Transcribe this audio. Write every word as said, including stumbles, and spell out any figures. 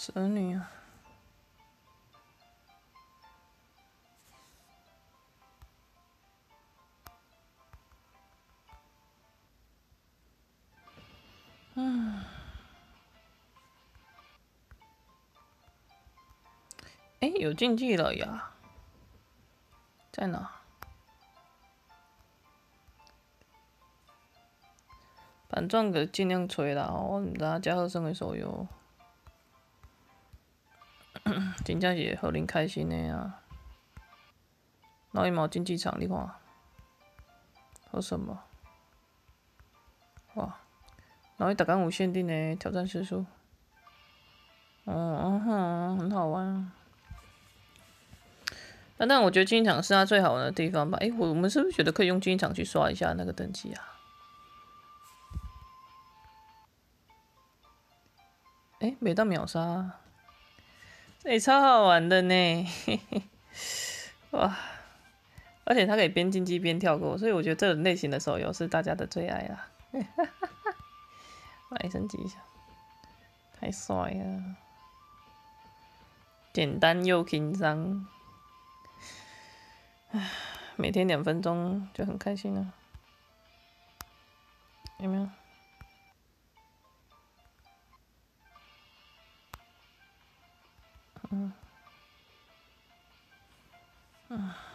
蛇女啊。嗯。哎、欸，有竞技了呀？在哪？反正个尽量吹啦，我毋知影遮好耍的手游，真正是互恁开心的啊！然后伊嘛有竞技场，你看，好什么？哇！然后伊逐工有限定的挑战时数，哦嗯哼，很好玩啊。那但我觉得竞技场是它最好玩的地方吧？哎、欸，我们是不是觉得可以用竞技场去刷一下那个等级啊？哎、欸，没到秒杀，这、欸、超好玩的呢！嘿嘿，哇！而且它可以边竞技边跳过，所以我觉得这种类型的手游是大家的最爱啦。来升级一下，太帅了，简单又轻松。唉，每天两分钟就很开心了，有没有？嗯，嗯。